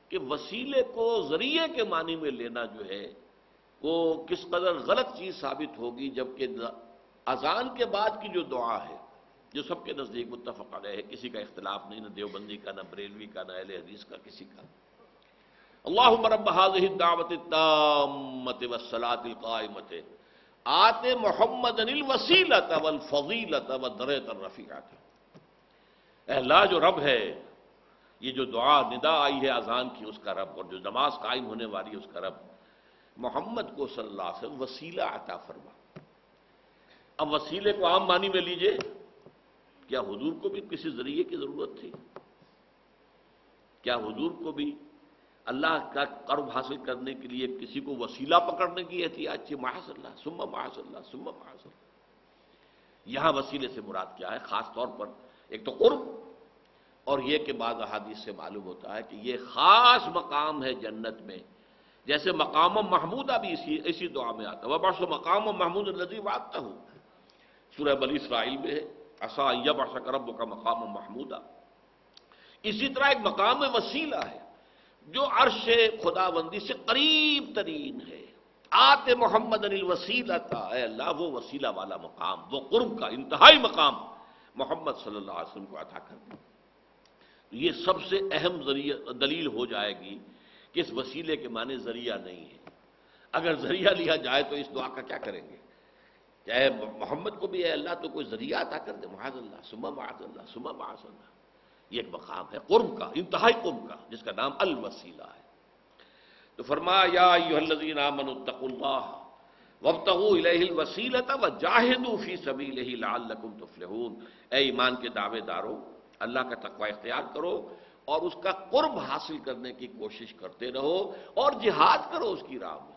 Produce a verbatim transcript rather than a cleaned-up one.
کہ وسیلے کو ذریعے کے معنی میں لینا جو ہے وہ کس قدر غلط چیز ثابت ہوگی، جبکہ اذان کے بعد کی جو دعا ہے جو سب کے نزدیک متفق علیہ ہے، کسی کا اختلاف نہیں، نہ دیوبندی کا، نہ بریلوی کا، نہ اہل حدیث کا، کسی کا، اللہم رب هذه الدعوة التامة والصلاة القائمة آت محمدا الوسیلۃ والفضیلۃ والدرجۃ الرفیعۃ۔ اے اللہ جو رب ہے، یہ جو دعا ندا آئی ہے اذان کی اس کا رب، اور جو نماز قائم ہونے والی ہے اس کا رب، محمد کو صلی اللہ علیہ وسلم وسیلہ عطا فرما۔ اب وسیلے کو عام معنی میں لیجئے، کیا حضور کو بھی کسی ذریعے کی ضرورت تھی؟ کیا حضور کو بھی اللہ کا قرب حاصل کرنے کے لیے کسی کو وسیلہ پکڑنے کی احتیاج تھی؟ معاذ اللہ ثم معاذ اللہ ثم معاذ اللہ۔ یہاں وسیلے سے مراد کیا ہے؟ خاص طور پر ایک تو قرب، اور یہ کہ بعض احادیث سے معلوم ہوتا ہے کہ یہ خاص مقام ہے جنت میں، جیسے مقام محمودہ بھی اسی اسی دعا میں آتا ہے، وَبَعْثُ مَقَامًا مَحْمُودًا الَّذِي وَعَدتَّهُ، سورہ بنی اسرائیل میں ہے، عَسَىٰ أَن يَبْعَثَكَ رَبُّكَ مَقَامًا مَحْمُودًا۔ اسی طرح ایک مقام وسیلہ ہے جو عرش خداوندی سے قریب ترین ہے، آت محمد الوسیلۃ، اے اللہ وہ وسیلہ والا مقام، وہ قرب کا انتہائی مقام محمد صلی اللہ علیہ وسلم کو عطا کر دیں۔ یہ سب سے اہم ذریعہ دلیل ہو جائے گی کہ اس وسیلے کے معنی ذریعہ نہیں ہے۔ اگر ذریعہ لیا جائے تو اس دعا کا کیا کریں گے؟ چاہے محمد کو بھی اے اللہ تو کوئی ذریعہ عطا کر دے، معاذ اللہ ثم معاذ اللہ ثم معاذ اللہ۔ یہ ایک مقام ہے قرب کا، انتہائی قرب کا، جس کا نام الوسیلہ ہے۔ تو فرمایا یا ایھا الذین آمنوا اتقوا اللہ وابتغوا الیہ الوسیلۃ وجاہدوا فی سبیلہ لعلکم تفلحون۔ اے ایمان کے دعوے دارو، اللہ کا تقوی اختیار کرو اور اس کا قرب حاصل کرنے کی کوشش کرتے رہو، اور جہاد کرو اس کی راہ میں۔